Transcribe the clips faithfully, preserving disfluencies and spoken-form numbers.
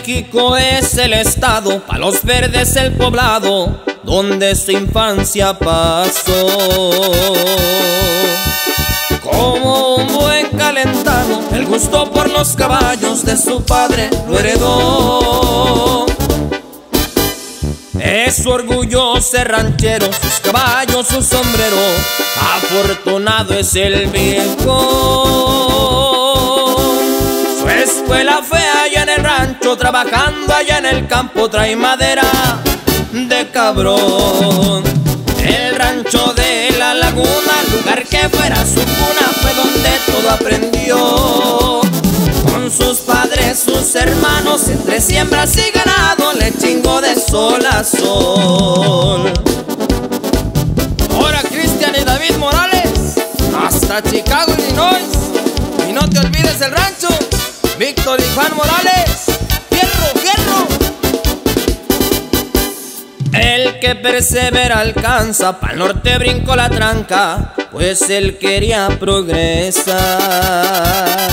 México es el estado, Palos Verdes el poblado, donde su infancia pasó. Como un buen calentano, el gusto por los caballos de su padre lo heredó. Es su orgullo ser ranchero, sus caballos, su sombrero, afortunado es el viejo. Su escuela fue allá en el rancho, trabajando allá en el campo, trae madera de cabrón. El rancho de la laguna, lugar que fuera su cuna, fue donde todo aprendió. Con sus padres, sus hermanos, entre siembras y ganado, le chingó de sol a sol. Ahora Cristian y David Morales, hasta Chicago, Illinois. Y no te olvides el rancho, Víctor y Juan Morales. ¡Fierro, fierro! El que persevera alcanza, pa'l norte brincó la tranca, pues él quería progresar.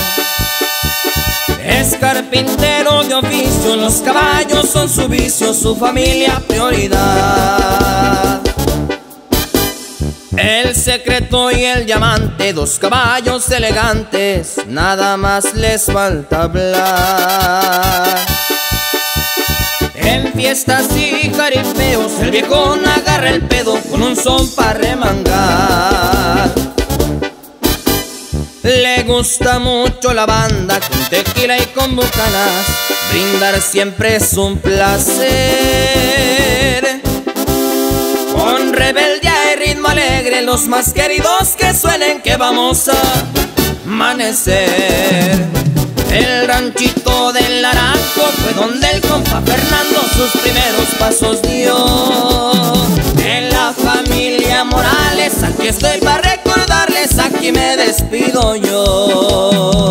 Es carpintero de oficio, los caballos son su vicio, su familia prioridad. El secreto y el diamante, dos caballos elegantes, nada más les falta hablar. En fiestas y jaripeos, el viejón agarra el pedo con un son pa' remangar. Le gusta mucho la banda, con tequila y con bucanas, brindar siempre es un placer. Con rebeldía y ritmo alegre, los más queridos que suenen, que vamos a amanecer. El ranchito del Naranjo fue donde el compa Fernando sus primeros pasos dio. En la familia Morales, aquí estoy para recordarles, aquí me despido yo.